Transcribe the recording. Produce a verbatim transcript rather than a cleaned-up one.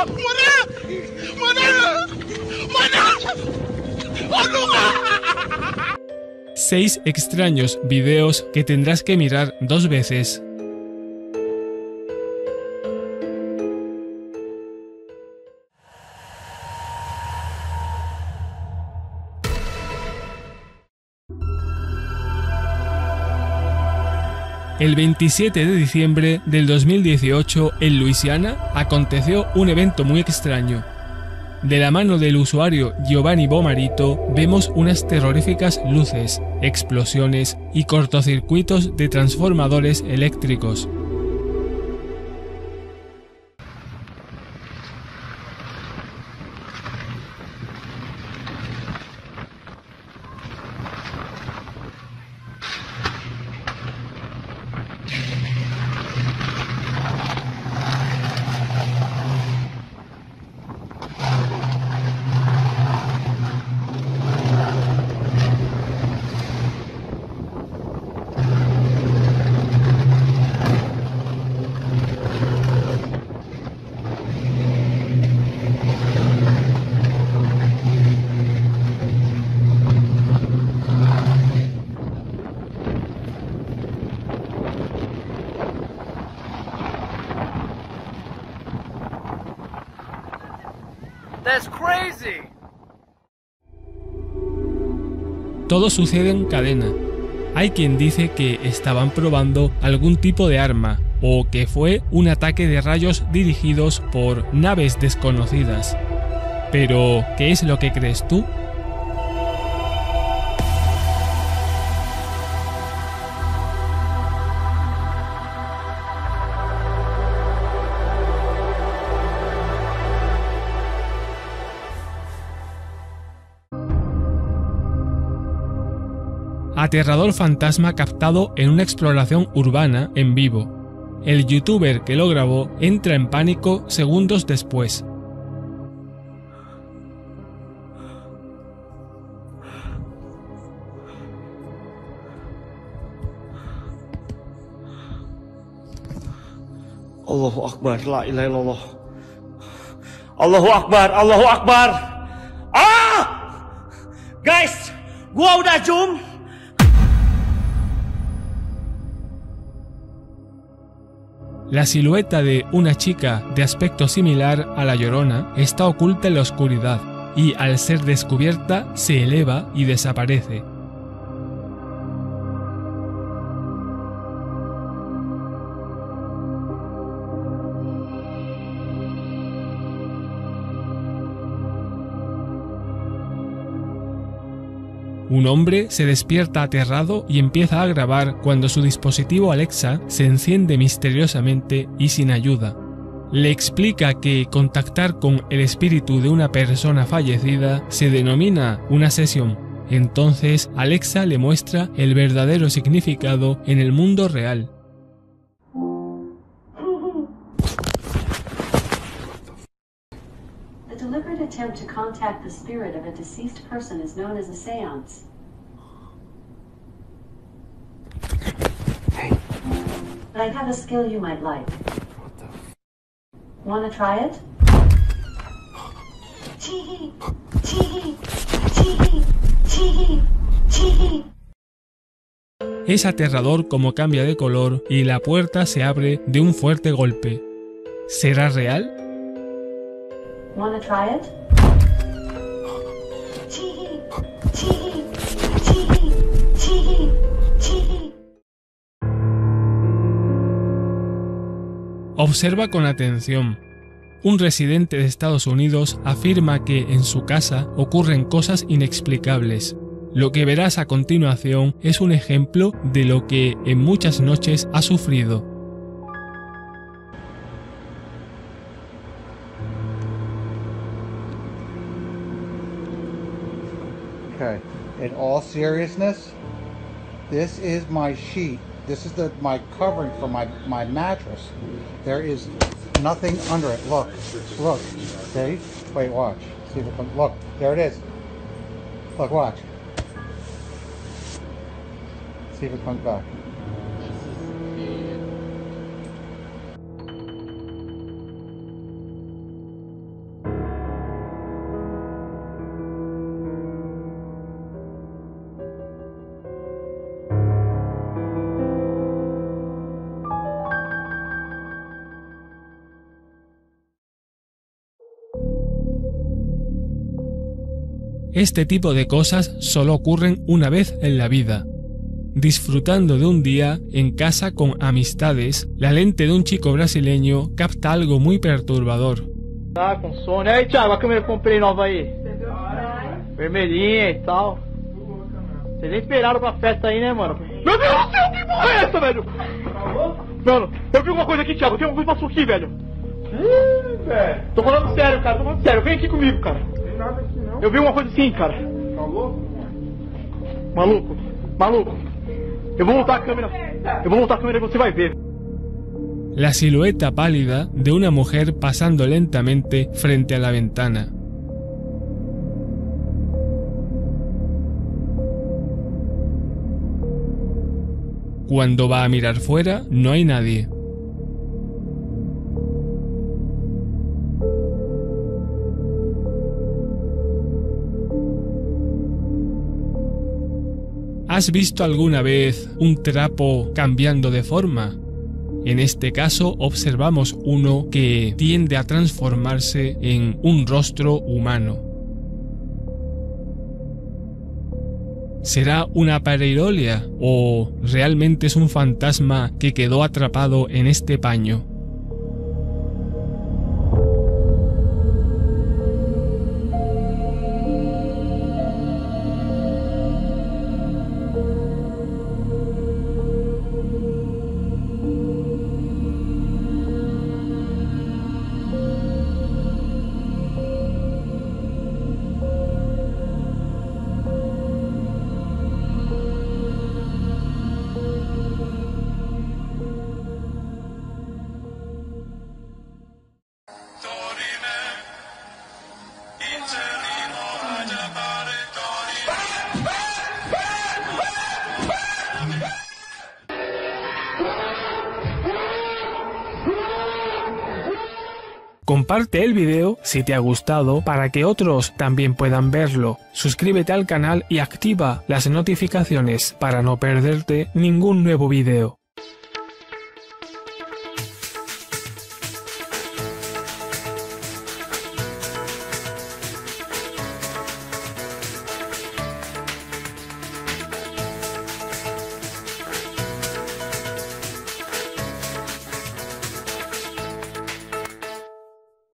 Mana! Mana! Mana! Ano ka? Seis extraños videos que tendrás que mirar dos veces. El veintisiete de diciembre del dos mil dieciocho, en Luisiana, aconteció un evento muy extraño. De la mano del usuario Giovanni Bomarito vemos unas terroríficas luces, explosiones y cortocircuitos de transformadores eléctricos. That's crazy. Todo sucede en cadena. Hay quien dice que estaban probando algún tipo de arma o que fue un ataque de rayos dirigidos por naves desconocidas. Pero, ¿qué es lo que crees tú? Aterrador fantasma captado en una exploración urbana en vivo. El youtuber que lo grabó entra en pánico segundos después. Allahu Akbar, la ilaha illallah. Allahu Akbar, Allahu Akbar. Ah! Guys, gua udah zoom. La silueta de una chica de aspecto similar a la Llorona está oculta en la oscuridad y al ser descubierta se eleva y desaparece. Un hombre se despierta aterrado y empieza a grabar cuando su dispositivo Alexa se enciende misteriosamente y sin ayuda. Le explica que contactar con el espíritu de una persona fallecida se denomina una sesión. Entonces Alexa le muestra el verdadero significado en el mundo real. The deliberate attempt to contact the spirit of a deceased person is known as a seance. Hey. But I have a skill you might like. What the f? Wanna try it? Chee-hee! Chee-hee! Chee-hee! Chee-hee! Chee-hee! Es aterrador como cambia de color y la puerta se abre de un fuerte golpe. ¿Será real? Wanna try it? Chee-hee! Chee-hee! Chee-hee! Chee-hee! Chee-hee! Observa con atención. Un residente de Estados Unidos afirma que en su casa ocurren cosas inexplicables. Lo que verás a continuación es un ejemplo de lo que en muchas noches ha sufrido. Okay, in all seriousness, this is my sheet. This is the my covering for my, my mattress. There is nothing under it. Look, look, see? Wait, watch. See if it comes. Look, there it is. Look, watch. See if it comes back. Este tipo de cosas solo ocurren una vez en la vida. Disfrutando de un día en casa con amistades, la lente de un chico brasileño capta algo muy perturbador. Tá com sono. Aí, Thiago, a câmera que eu comprei nova aí. Vermelhinha e tal. Vocês nem esperaram pra festa aí, né, mano? Meu Deus do céu, que porra é essa, velho? Mano, eu vi uma coisa aqui, Thiago. Tem uma coisa que passou aqui, velho. Ih, velho. Tô falando sério, cara. Tô falando sério. Vem aqui comigo, cara. Não tem nada aqui, não. Eu vi uma coisa assim, cara. Tá louco, mano? Maluco. Maluco. Eu vou voltar a câmera. Eu vou voltar a câmera e você vai ver. La silueta pálida de una mujer pasando lentamente frente a la ventana. Cuando va a mirar fuera, no hay nadie. ¿Has visto alguna vez un trapo cambiando de forma? En este caso observamos uno que tiende a transformarse en un rostro humano. ¿Será una pareidolia o realmente es un fantasma que quedó atrapado en este paño? Comparte el video si te ha gustado para que otros también puedan verlo. Suscríbete al canal y activa las notificaciones para no perderte ningún nuevo video.